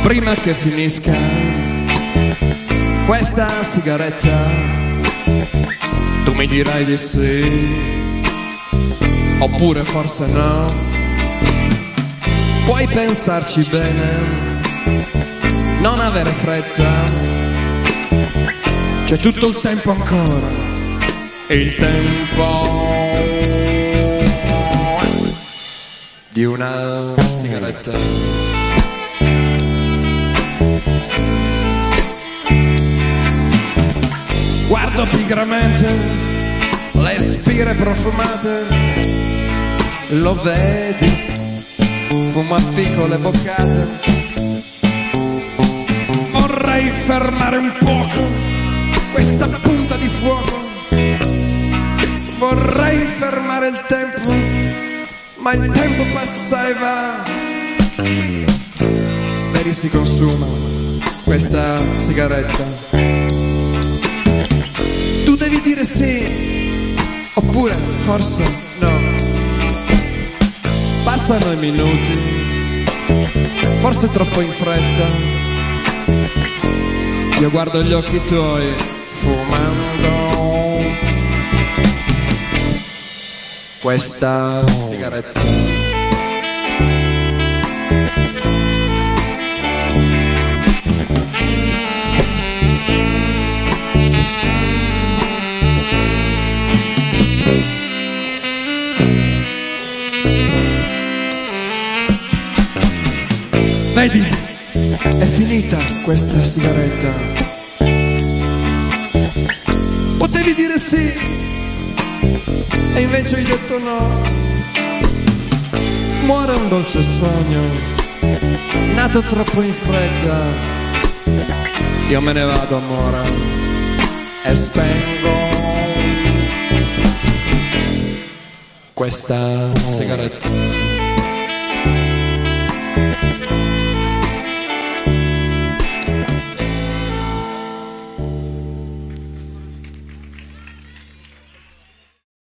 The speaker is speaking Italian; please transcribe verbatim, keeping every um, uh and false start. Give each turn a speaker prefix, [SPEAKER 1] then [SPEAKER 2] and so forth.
[SPEAKER 1] prima che finisca questa sigaretta, tu mi dirai di sì, oppure forse no. Puoi pensarci bene, non avere fretta, c'è tutto il tempo ancora, il tempo di una sigaretta. Guardo pigramente le spire profumate, lo vedi, fuma piccole boccate. Vorrei fermare un poco questa punta di fuoco, vorrei fermare il tempo, ma il tempo passa e va. Vedi, si consuma questa sigaretta. Tu devi dire sì, oppure forse no. Passano i minuti, forse troppo in fretta. Io guardo gli occhi tuoi fumando questa sigaretta. Vedi, è finita questa sigaretta. Potevi dire sì e invece hai detto no. Muore un dolce sogno, nato troppo in fretta. Io me ne vado, amore, e spengo questa sigaretta.